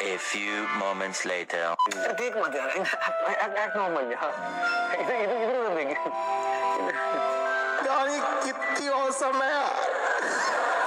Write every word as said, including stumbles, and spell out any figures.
A few moments later. ठीक मत यार, act act normal यार. इधर इधर इधर उधर देख. गाड़ी कितनी औसम है यार.